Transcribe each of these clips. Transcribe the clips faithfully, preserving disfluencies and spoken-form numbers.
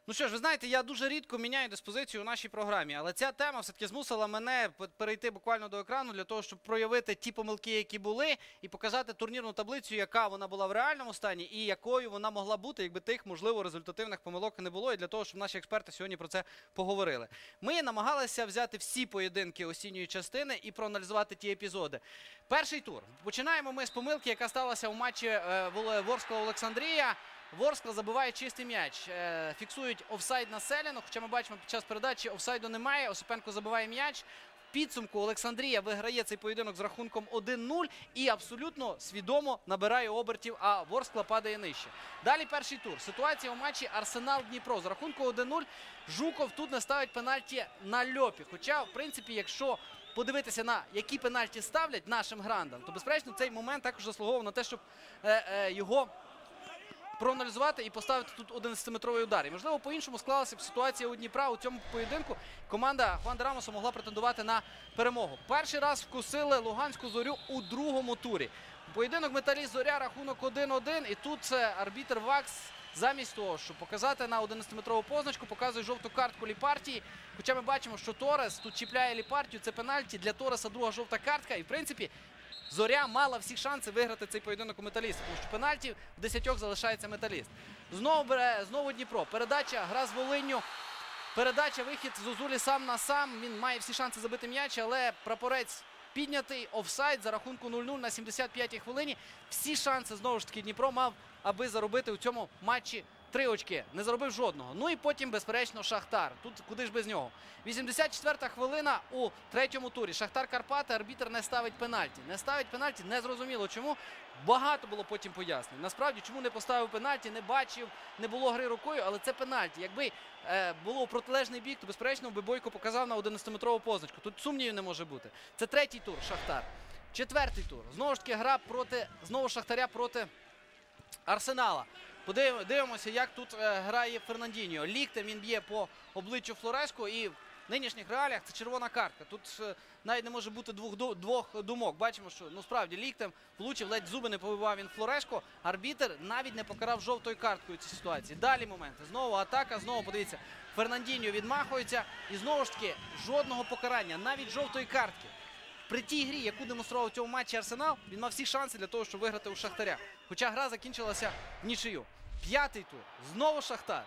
Ну що ж, ви знаєте, я дуже рідко міняю диспозицію у нашій програмі, але ця тема все-таки змусила мене перейти буквально до екрану для того, щоб проявити ті помилки, які були, і показати турнірну таблицю, яка вона була в реальному стані і якою вона могла бути, якби тих, можливо, результативних помилок не було, і для того, щоб наші експерти сьогодні про це поговорили. Ми намагалися взяти всі поєдинки осінньої частини і проаналізувати ті епізоди. Перший тур. Починаємо ми з помилки, яка сталася у матчі е, Ворскла-Олександрія. Ворскла забиває чистий м'яч. Е, фіксують офсайд на Селіну, хоча ми бачимо під час передачі офсайду немає. Осипенко забиває м'яч. В підсумку Олександрія виграє цей поєдинок з рахунком один нуль і абсолютно свідомо набирає обертів, а Ворскла падає нижче. Далі перший тур. Ситуація у матчі Арсенал-Дніпро. З рахунку один нуль Жуков тут не ставить пенальті на Льопі. Хоча, в принципі, якщо подивитися на які пенальті ставлять нашим грандам, то, безперечно, цей момент також заслуговував на те, щоб е, е, його проаналізувати і поставити тут одинадцятиметровий удар. І, можливо, по-іншому склалася б ситуація у Дніпра у цьому поєдинку. Команда Хуан де Рамоса могла претендувати на перемогу. Перший раз вкусили Луганську Зорю у другому турі. Поєдинок Металіст-Зоря, рахунок один один. І тут арбітр Вакс, замість того, щоб показати на одинадцятиметрову позначку, показує жовту картку Ліпартії. Хоча ми бачимо, що Торес тут чіпляє Ліпартію. Це пенальті. Для Тореса друга жовта картка. І, в принципі, Зоря мала всі шанси виграти цей поєдинок у Металіста, тому що пенальті в десятьох залишається Металіст. Знову бере, знову Дніпро. Передача, гра з Волинню. Передача, вихід Зозулі сам на сам. Він має всі шанси забити м'яч, але прапорець піднятий. Офсайд за рахунку нуль нуль на сімдесят п'ятій хвилині. Всі шанси, знову ж таки, Дніпро мав, аби заробити у цьому матчі три очки. Не заробив жодного. Ну і потім, безперечно, Шахтар. Тут куди ж без нього. вісімдесят четверта хвилина у третьому турі. Шахтар Карпати. Арбітр не ставить пенальті. Не ставить пенальті. Незрозуміло чому. Багато було потім пояснень. Насправді, чому не поставив пенальті, не бачив, не було гри рукою, але це пенальті. Якби е, було у протилежний бік, то, безперечно, би Бойко показав на одинадцятиметрову позначку. Тут сумнівів не може бути. Це третій тур Шахтар. Четвертий тур. Знову ж таки, гра проти, знову Шахтаря проти Арсенала. Подивимося, як тут е, грає Фернандіньо. Ліктем він б'є по обличчю Флоresку, і в нинішніх реаліях це червона картка. Тут е, навіть не може бути двох, двох думок. Бачимо, що ну, справді ліктем влучив, ледь зуби не побивав він Флоresку. Арбітер навіть не покарав жовтою карткою ці ситуації. Далі моменти. Знову атака, знову, подивіться, Фернандіньо відмахується. І знову ж таки, жодного покарання, навіть жовтої картки. При тій грі, яку демонстрував у цьому матчі Арсенал, він мав всі шанси для того, щоб виграти у Шахтаря. Хоча гра закінчилася в нічию. П'ятий тур. Знову Шахтар.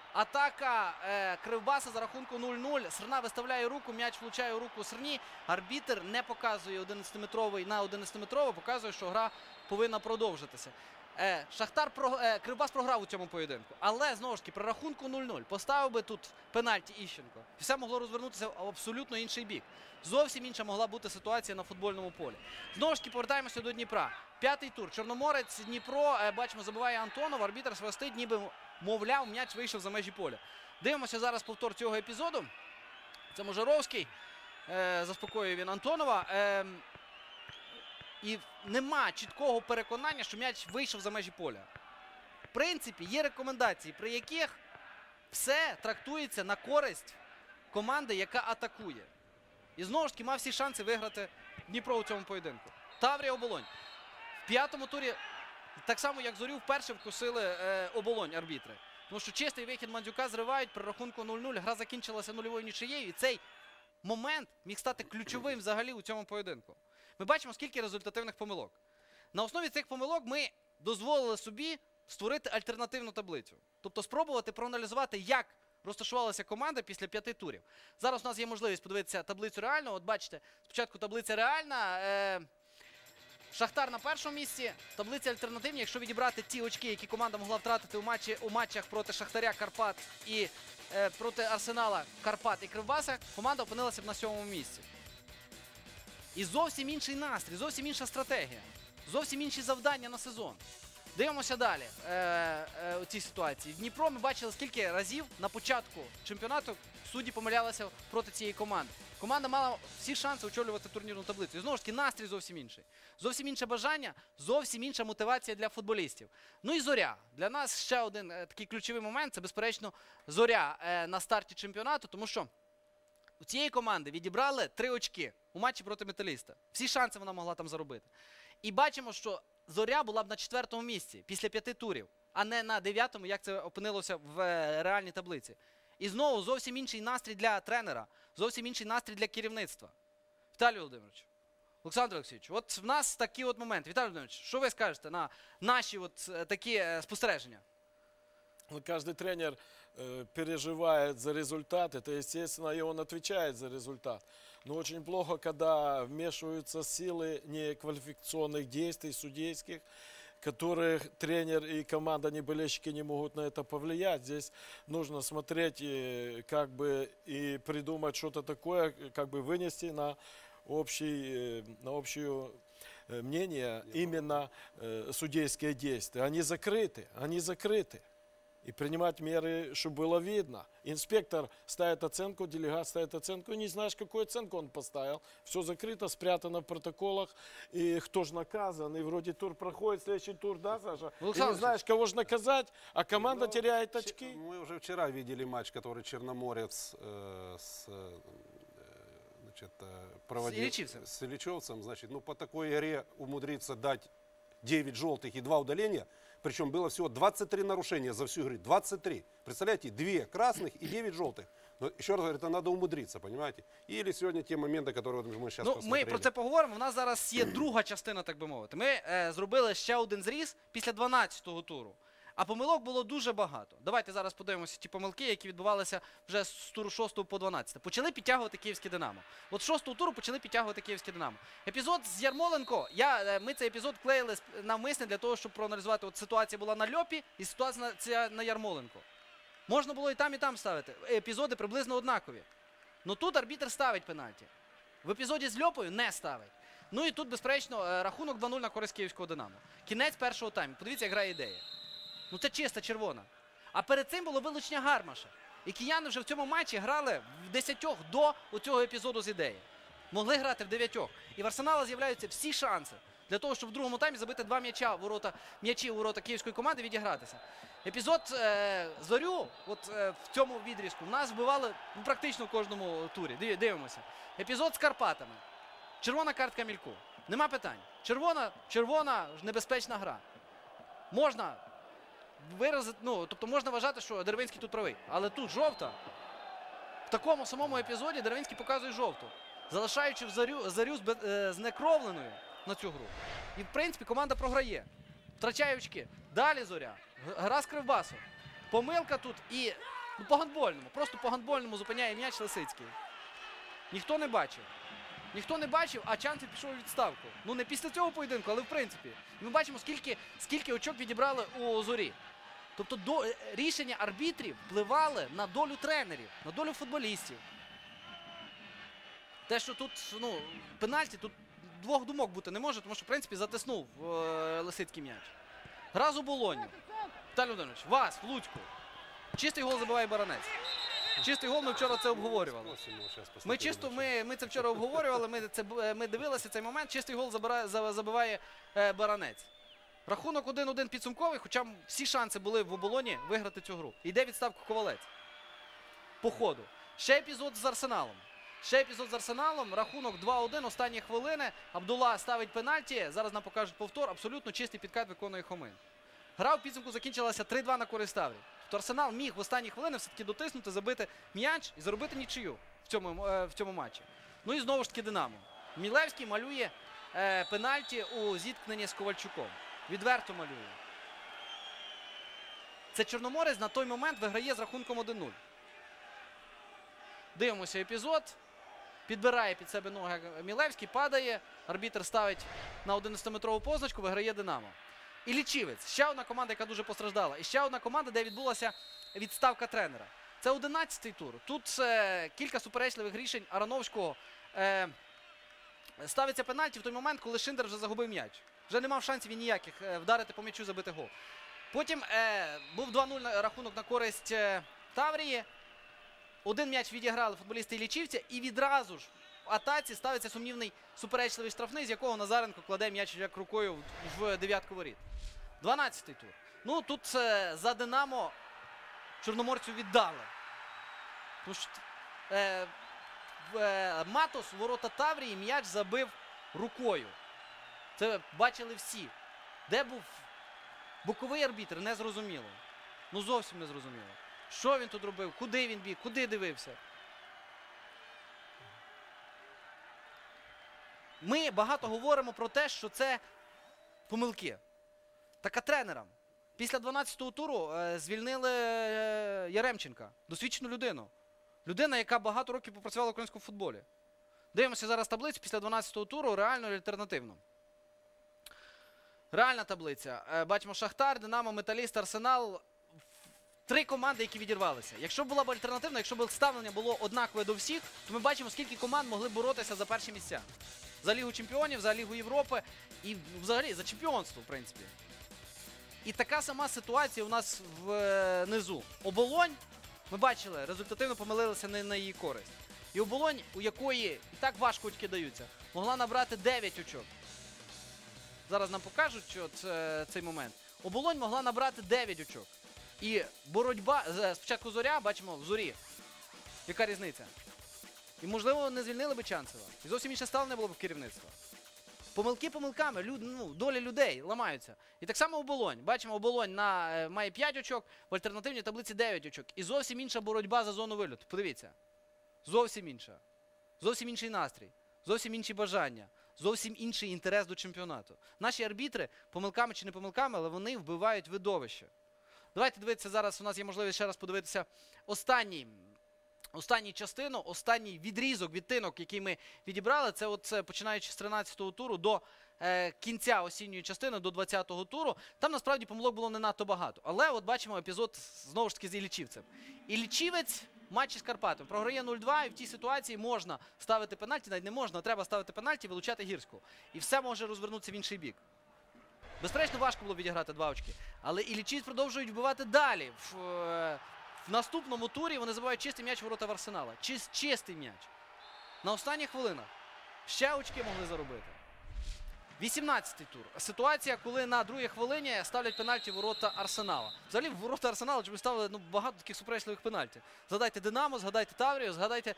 Атака е, Кривбаса за рахунку нуль нуль. Срна виставляє руку, м'яч влучає у руку Срні. Арбітер не показує одинадцятиметровий на одинадцятиметровий, показує, що гра повинна продовжитися. Е, Шахтар, про, е, Кривбас програв у цьому поєдинку. Але, знову ж таки, при рахунку нуль нуль поставив би тут пенальті Іщенко. І все могло розвернутися в абсолютно інший бік. Зовсім інша могла бути ситуація на футбольному полі. Знову ж таки, повертаємося до Дніпра. П'ятий тур. Чорноморець, Дніпро, е, бачимо, забиває Антонов. Арбітер свистить, ніби, мовляв, м'яч вийшов за межі поля. Дивимося зараз повтор цього епізоду. Це Можаровський. Е, заспокоює він Антонова. Е, І нема чіткого переконання, що м'яч вийшов за межі поля. В принципі, є рекомендації, при яких все трактується на користь команди, яка атакує. І знову ж таки мав всі шанси виграти Дніпро у цьому поєдинку. Таврія Оболонь. В п'ятому турі, так само як Зорю, вперше вкусили е, Оболонь арбітри. Тому що чистий вихід Мандзюка зривають при рахунку нуль нуль. Гра закінчилася нульовою нічиєю. І цей момент міг стати ключовим взагалі у цьому поєдинку. Ми бачимо, скільки результативних помилок. На основі цих помилок ми дозволили собі створити альтернативну таблицю. Тобто спробувати проаналізувати, як розташувалася команда після п'яти турів. Зараз у нас є можливість подивитися таблицю реально. От бачите, спочатку таблиця реальна. Е Шахтар на першому місці. Таблиця альтернативні. Якщо відібрати ті очки, які команда могла втратити у, матчі, у матчах проти Шахтаря, Карпат і е проти Арсенала, Карпат і Кривбаса, команда опинилася б на сьомому місці. І зовсім інший настрій, зовсім інша стратегія, зовсім інші завдання на сезон. Дивимося далі е, е, у цій ситуації. В Дніпро ми бачили, скільки разів на початку чемпіонату судді помилялися проти цієї команди. Команда мала всі шанси очолювати турнірну таблицю. І знову ж таки, настрій зовсім інший. Зовсім інше бажання, зовсім інша мотивація для футболістів. Ну і Зоря. Для нас ще один е, такий ключовий момент – це, безперечно, Зоря е, на старті чемпіонату, тому що у цієї команди відібрали три очки у матчі проти Металіста. Всі шанси вона могла там заробити. І бачимо, що Зоря була б на четвертому місці після п'яти турів, а не на дев'ятому, як це опинилося в е, реальній таблиці. І знову зовсім інший настрій для тренера, зовсім інший настрій для керівництва. Віталій Володимирович, Олександр Олексійович, от в нас такий от момент. Віталій Володимирович, що ви скажете на наші от е, такі е, спостереження? Ну, каждый тренер э, переживает за результат, это естественно, и он отвечает за результат. Но очень плохо, когда вмешиваются силы неквалификационных действий, судейских, которых тренер и команда, не болельщики не могут на это повлиять. Здесь нужно смотреть и, как бы, и придумать что-то такое, как бы вынести на, общий, э, на общее э, мнение именно э, судейские действия. Они закрыты, они закрыты. И принимать меры, чтобы было видно. Инспектор ставит оценку, делегат ставит оценку, и не знаешь, какую оценку он поставил. Все закрыто, спрятано в протоколах, и кто же наказан, и вроде тур проходит, следующий тур, да, Саша? Ну, и не знаешь, кого же наказать, а команда Ну, теряет очки. Мы уже вчера видели матч, который Черноморец э, с, э, значит, э, проводил Ильичевцем. с Ильичевцем. Значит, ну, по такой игре умудриться дать девять желтых и два удаления. Причем было всего двадцать три нарушения за всю игру. двадцать три. Представляете, две красных и девять желтых. Но еще раз говорю, это надо умудриться, понимаете? Или сегодня те моменты, которые мы сейчас Ну, посмотрели. ми про це поговоримо. У нас зараз є друга частина, так би мовити. Ми е, зробили ще один зріз після дванадцятого туру. А помилок було дуже багато. Давайте зараз подивимося ті помилки, які відбувалися вже з туру шостого по дванадцятий. Почали підтягувати київське Динамо. От з шостого туру почали підтягувати київське Динамо. Епізод з Ярмоленко, я, е, ми цей епізод клеїли навмисне для того, щоб проаналізувати. От ситуація була на Льопі і ситуація на Ярмоленко. Можна було і там, і там ставити. Епізоди приблизно однакові. Ну тут арбітр ставить пенальті. В епізоді з Льопою не ставить. Ну і тут, безперечно, е, рахунок два нуль на користь київського Динамо. Кінець першого тайму. Подивіться, як грає ідея. Ну це чиста червона. А перед цим було вилучення Гармаша. І кияни вже в цьому матчі грали в десятьох до цього епізоду з ідеї. Могли грати в дев'ятьох. І в Арсенала з'являються всі шанси для того, щоб в другому таймі забити два м'яча у ворота, м'ячі у ворота київської команди і відігратися. Епізод е, Зорю, от е, в цьому відрізку, в нас вбивали ну, практично в кожному турі. Диві, дивимося. Епізод з Карпатами. Червона картка Мільку. Нема питань. Червона, червона, небезпечна гра. Можна виразити, ну, тобто можна вважати, що Деревинський тут правий. Але тут жовта. В такому самому епізоді Деревинський показує жовту. Залишаючи в Зарю, Зарю знекровленою на цю гру. І, в принципі, команда програє. Втрачає очки. Далі Зоря. Гра з Кривбасом. Помилка тут і ну, по гандбольному. Просто по гандбольному зупиняє м'яч Лисицький. Ніхто не бачив. Ніхто не бачив, а Чанцев пішов у відставку. Ну не після цього поєдинку, але в принципі. І ми бачимо, скільки, скільки очок відібрали у Зорі. Тобто до, рішення арбітрів впливали на долю тренерів, на долю футболістів. Те, що тут ну, пенальті, тут двох думок бути не може, тому що, в принципі, затиснув е, Лисицький м'яч. Гра з оболонню. Віталій Володимирович, вас, в Луцьку. Чистий гол забиває Баранець. Чистий гол, ми вчора це обговорювали. Ми чисто, ми, ми це вчора обговорювали, ми, це, ми дивилися цей момент. Чистий гол забирає, забиває е, Баранець. Рахунок один один підсумковий, хоча всі шанси були в оболоні виграти цю гру. Йде відставку Ковалець. По ходу. Ще епізод з Арсеналом. Ще епізод з Арсеналом. Рахунок два один, останні хвилини. Абдулла ставить пенальті. Зараз нам покажуть повтор. Абсолютно чистий підкат виконує Хомин. Гра в підсумку закінчилася три два на користь Таврії. Тобто Арсенал міг в останні хвилини все-таки дотиснути, забити м'яч і заробити нічию в цьому, е, в цьому матчі. Ну і знову ж таки Динамо. Мілевський малює е, пенальті у зіткненні з Ковальчуком. Відверто малює. Це Чорноморець на той момент виграє з рахунком один нуль. Дивимося епізод. Підбирає під себе ноги Мілевський, падає. Арбітр ставить на одинадцятиметрову позначку, виграє Динамо. І Лічівець. Ще одна команда, яка дуже постраждала. І ще одна команда, де відбулася відставка тренера. Це одинадцятий тур. Тут е, кілька суперечливих рішень Арановського. Е, ставиться пенальті в той момент, коли Шиндер вже загубив м'яч. Вже не мав шансів і ніяких е, вдарити по м'ячу, забити гол. Потім е, був два нуль рахунок на користь е, Таврії. Один м'яч відіграли футболісти Іллічівця. І відразу ж в атаці ставиться сумнівний суперечливий штрафний, з якого Назаренко кладе м'яч як рукою в, в дев'ятку воріт. дванадцятий тур. Ну тут е, за Динамо Чорноморцю віддали. Тому що, е, е, Матос у ворота Таврії м'яч забив рукою. Це бачили всі. Де був боковий арбітр, не зрозуміло. Ну зовсім не зрозуміло. Що він тут робив, куди він біг, куди дивився. Ми багато говоримо про те, що це помилки. Так а тренерам після дванадцятого туру е, звільнили е, Яремченка, досвідчену людину. Людина, яка багато років попрацювала в українському футболі. Дивимося зараз таблицю після дванадцятого туру, реально і альтернативно. Реальна таблиця. Е, бачимо Шахтар, Динамо, Металіст, Арсенал. Три команди, які відірвалися. Якщо була б альтернативна, якщо б ставлення було однакове до всіх, то ми бачимо, скільки команд могли боротися за перші місця. За Лігу Чемпіонів, за Лігу Європи і взагалі за чемпіонство, в принципі. І така сама ситуація у нас внизу. Оболонь, ми бачили, результативно помилилися не на її користь. І Оболонь, у якої і так важко очки даються, могла набрати дев'ять очок. Зараз нам покажуть що це, цей момент. Оболонь могла набрати дев'ять очок. І боротьба, спочатку Зоря, бачимо, в Зорі. Яка різниця? І, можливо, не звільнили би Чанцева. І зовсім інше ставлення було б керівництва. Помилки помилками, люд, ну, долі людей ламаються. І так само Оболонь. Бачимо, Оболонь на, е, має п'ять очок, в альтернативній таблиці дев'ять очок. І зовсім інша боротьба за зону вильоту. Подивіться. Зовсім інша. Зовсім інший настрій. Зовсім інші бажання. Зовсім інший інтерес до чемпіонату. Наші арбітри, помилками чи не помилками, але вони вбивають видовище. Давайте дивитися зараз, у нас є можливість ще раз подивитися останній, останню частину, останній відрізок, відтинок, який ми відібрали. Це от це, починаючи з тринадцятого туру до е, кінця осінньої частини, до двадцятого туру. Там насправді помилок було не надто багато. Але от бачимо епізод знову ж таки з Іллічівцем. Іллічівець в матчі з Карпатами програє нуль два, і в тій ситуації можна ставити пенальті, навіть не можна, а треба ставити пенальті і вилучати Гірську. І все може розвернутися в інший бік. Безперечно, важко було відіграти два очки. Але Іллічівці продовжують вбивати далі. В, е, в наступному турі вони забивають чистий м'яч в ворота в Арсенала. Чист, чистий м'яч. На останніх хвилинах ще очки могли заробити. вісімнадцятий тур. Ситуація, коли на другій хвилині ставлять пенальті в ворота Арсенала. Взагалі в ворота Арсенала чомусь ставили ну, багато таких суперечливих пенальтів. Згадайте Динамо, згадайте Таврію, згадайте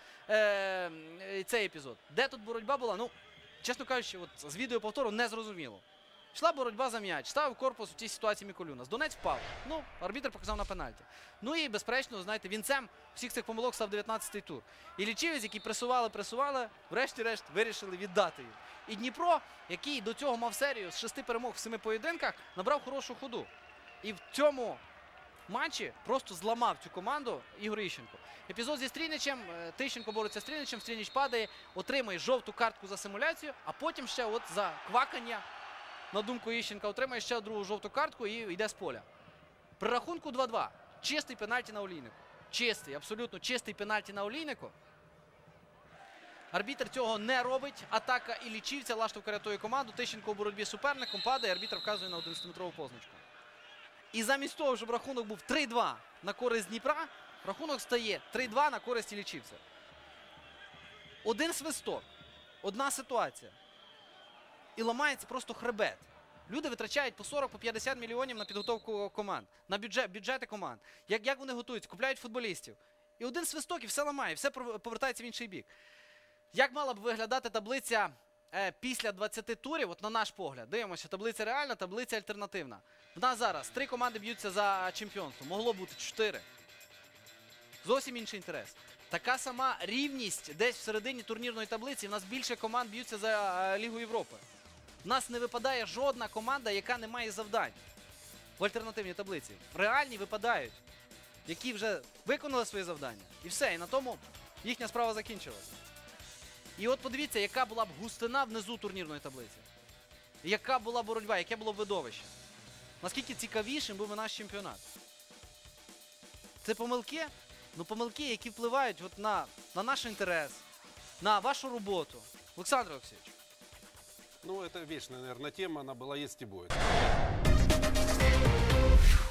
е, цей епізод. Де тут боротьба була? Ну, чесно кажучи, от, з відеоповтору не зрозуміло. Йшла боротьба за м'яч, ставив корпус у тій ситуації Міколюнас. Донець впав. Ну, арбітр показав на пенальті. Ну і, безперечно, знаєте, вінцем всіх цих помилок став дев'ятнадцятий тур. І Іллічівець, які пресували, пресували, врешті-решт вирішили віддати їм. І Дніпро, який до цього мав серію з шести перемог в семи поєдинках, набрав хорошу ходу. І в цьому матчі просто зламав цю команду Ігор Іщенко. Епізод зі Стріничем, Тищенко бореться з Стріничем, Стрініч падає, отримує жовту картку за симуляцію, а потім ще от за квакання, на думку Іщенка, отримає ще другу жовту картку і йде з поля. При рахунку два два. Чистий пенальті на Олійнику. Чистий, абсолютно чистий пенальті на Олійнику. Арбітр цього не робить. Атака Іллічівця, Лаштовка рятує команду. Тищенко у боротьбі з суперником падає, арбітр вказує на одинадцятиметрову позначку. І замість того, щоб рахунок був три два на користь Дніпра, рахунок стає три два на користь Іллічівця. Один свисток, одна ситуація. І ламається просто хребет. Люди витрачають по сорок, по п'ятдесят мільйонів на підготовку команд, на бюджет, бюджети команд. Як, як вони готуються, купляють футболістів. І один свисток, і все ламає, все повертається в інший бік. Як мала б виглядати таблиця е, після двадцяти турів, от на наш погляд? Дивимося, таблиця реальна, таблиця альтернативна. В нас зараз три команди б'ються за чемпіонство. Могло бути чотири. Зовсім інший інтерес. Така сама рівність десь всередині турнірної таблиці. В нас більше команд б'ються за е, Лігу Європи. У нас не випадає жодна команда, яка не має завдань в альтернативній таблиці. В реальній випадають, які вже виконали свої завдання. І все, і на тому їхня справа закінчилася. І от подивіться, яка була б густина внизу турнірної таблиці. Яка була боротьба, яке було б видовище. Наскільки цікавішим був наш чемпіонат. Це помилки, ну помилки, які впливають от на, на наш інтерес, на вашу роботу. Олександр Олексійович. Ну, это вечная, наверное, тема, она была, есть и будет.